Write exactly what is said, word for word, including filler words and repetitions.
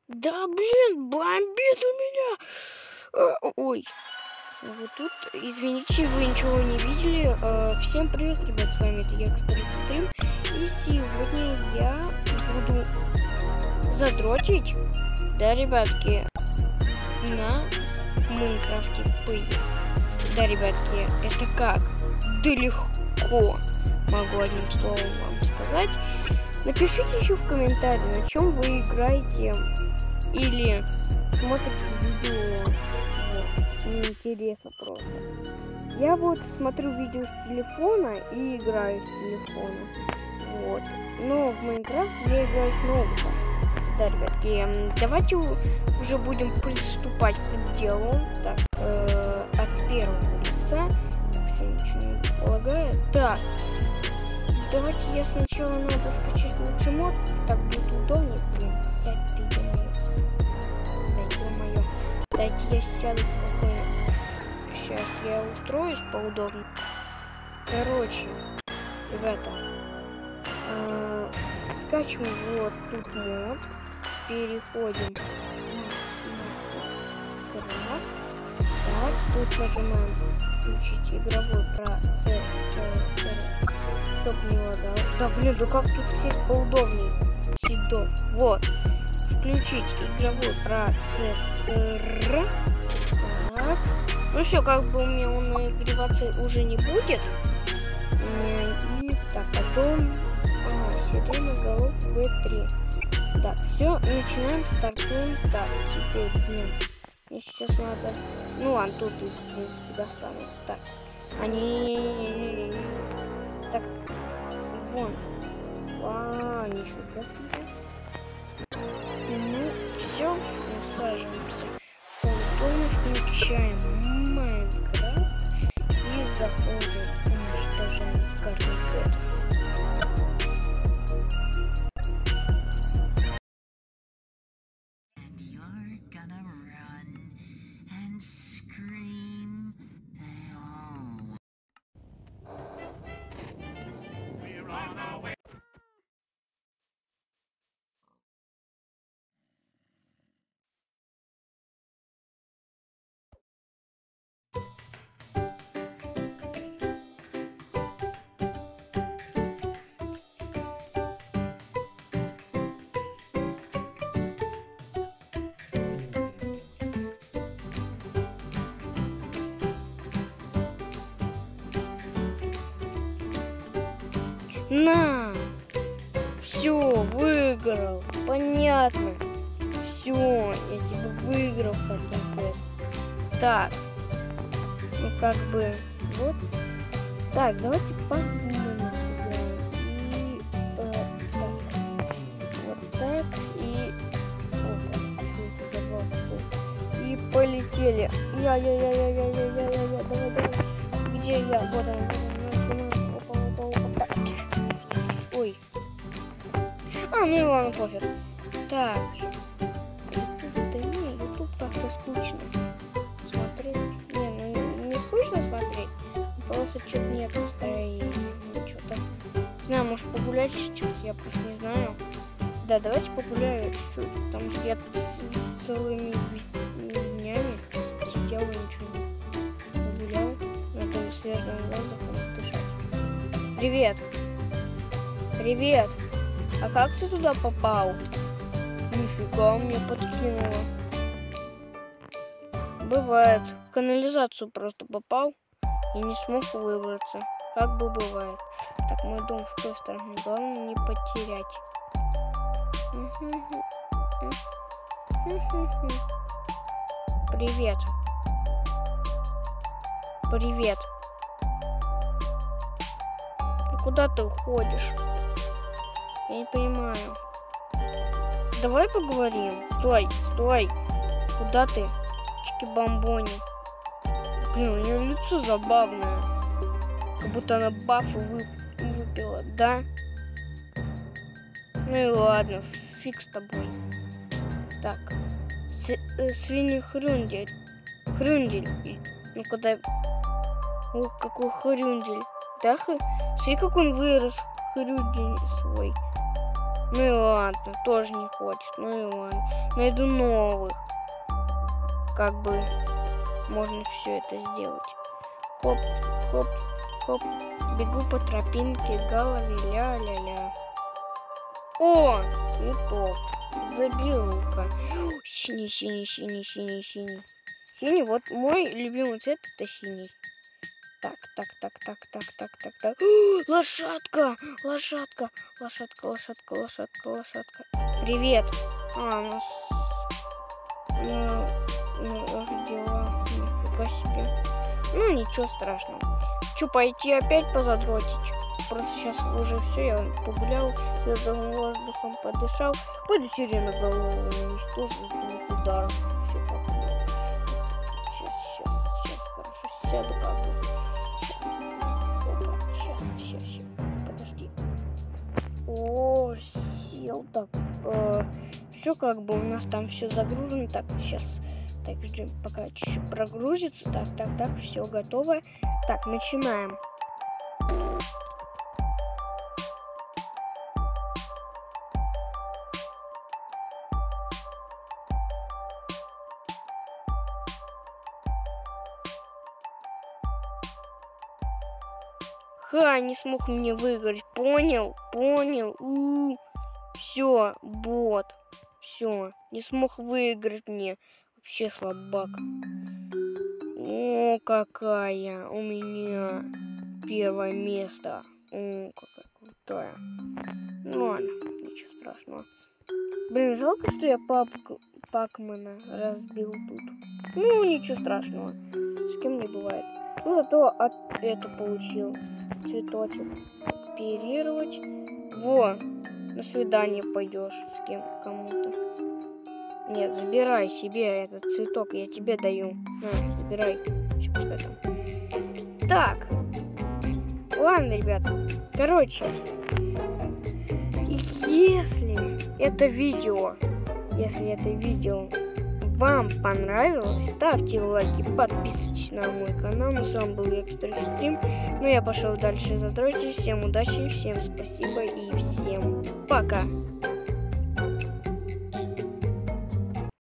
Да, блин, бомбит у меня. А, ой. Вот тут, извините, вы ничего не видели. А, всем привет, ребят, с вами это я, Стрим. И сегодня я буду задротить, да, ребятки, на Майнкрафте пи. Да, ребятки, это как? Да легко, могу одним словом вам сказать. Напишите еще в комментарии, на чем вы играете или смотрите видео. Вот, мне интересно просто. Я вот смотрю видео с телефона и играю с телефона. Вот. Но в Майнкрафт я играю с ноута. Да, ребятки, давайте уже будем приступать к делу. Так, э, от первого лица. Все, ничего не предполагаю. Так, давайте я сначала надо скачать лучший мод. Так будет удобнее. Блин, сядь ты, ё-моё. Да, ё-моё. Дайте я сяду спокойно. Сейчас я устроюсь поудобнее. Короче, ребята, э, скачиваем вот тут мод. Переходим. Так, тут нажимаем включить игровой процесс. Чтоб не лагал. Да блин, да как тут сесть поудобнее? Сидо. Вот. Включить игровой процессор. Так. Ну все, как бы у меня он нагреваться уже не будет. И так, потом а, сирена голов вэ три. Так, все, начинаем, стартуем. Так, теперь, блин, мне сейчас надо... Ну ладно, тут их, в принципе, достанут. Так, они... Так, вон. А, нифига себе. Ну, все, усаживаемся. Полностью включаем Майнкрафт и заходим в уничтожение карты. На! Все, выиграл. Понятно. Все, я тебя выиграл, хотя. Так. Ну как бы. Вот. Так, давайте подумаем. И э, так. Вот так. И. Вот так. И полетели. Я-я-я-я-я-я-я-я. Давай, давай. Где я? Вот он. Ой. А, ну и ладно, пофиг. Так. Да не, ютуб как-то скучно смотреть. Не, ну не скучно смотреть. Просто что-то нет настроения. Что-то. Не знаю, может погулять сейчас, я просто не знаю. Да, давайте погуляю чуть-чуть, потому что я тут целыми днями сидел и ничего не погулял. Надо свежим воздухом дышать. Привет! Привет! А как ты туда попал? Нифига, мне подкинуло. Бывает. В канализацию просто попал и не смог выбраться. Как бы бывает. Так, мой дом в той стороне. Главное не потерять. Привет. Привет. Куда ты уходишь? Я не понимаю. Давай поговорим. Стой, стой. Куда ты? Чики-бомбони. Блин, у нее лицо забавное. Как будто она бафы вып выпила, да? Ну и ладно, фиг с тобой. Так. С э, свинья Хрюндель. Хрюндель. Ну когда... Ох, какой Хрюндель. Да, Хрюндель? Смотри, как он вырос, Хрюндель свой. Ну и ладно, тоже не хочет. Ну и ладно. найду новых. Как бы можно все это сделать. Хоп, хоп, хоп. Бегу по тропинке, голове, ля-ля-ля. О, цветок. Заберу-ка. Синий, синий, синий, синий, синий. Синий, вот мой любимый цвет это синий. Так, так, так, так, так, так, так, так. О, лошадка, лошадка, лошадка, лошадка, лошадка, лошадка. Привет. А, ну, ну, ну дела, нифига себе. Ну, ничего страшного. Че, пойти опять позадротить? Просто сейчас уже все, я погулял, свежим воздухом подышал. Пойду сирену голову уничтожу удар. Все как Сейчас, сейчас, сейчас, хорошо, сяду как бы. Сейчас, опа, сейчас, сейчас, сейчас, подожди. О, сел так. Э, все как бы у нас там все загружено. Так, сейчас, так, ждем, пока чуть-чуть прогрузится. Так, так, так, все готово. Так, начинаем. Ха, не смог мне выиграть. Понял? Понял. У-у-у. Все, бот. Все, не смог выиграть мне. Вообще слабак. О, какая у меня первое место. О, какая крутая. Ну ладно, ничего страшного. Блин, жалко, что я папку Пакмана разбил тут. Ну, ничего страшного. С кем не бывает. Ну, зато от это получил. Цветочек. Копировать. Во, на свидание пойдешь с кем кому-то. Нет, забирай себе этот цветок, я тебе даю. На, забирай. Пускай там. Так. Ладно, ребята. Короче, если это видео, если это видео вам понравилось, ставьте лайки, подписывайтесь на мой канал. Ну, с вами был Экстрастрим. Ну, я пошел дальше задротить. Всем удачи, всем спасибо и всем пока.